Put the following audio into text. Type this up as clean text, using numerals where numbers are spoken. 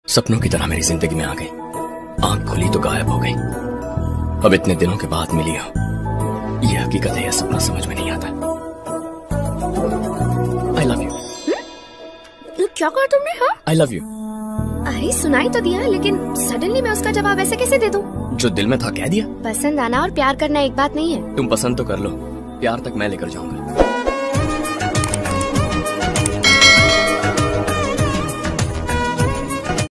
सपनों की तरह मेरी जिंदगी में आ गई। आंख खुली तो गायब हो गई। अब इतने दिनों के बाद मिली हो। ये हकीकत है या सपना समझ में नहीं आता। I love you. क्या कहा तुमने? हाँ, आई लव यू। अरे सुनाई तो दिया, लेकिन सडनली मैं उसका जवाब ऐसे कैसे दे दूं? जो दिल में था कह दिया। पसंद आना और प्यार करना एक बात नहीं है। तुम पसंद तो कर लो, प्यार तक मैं लेकर जाऊंगा।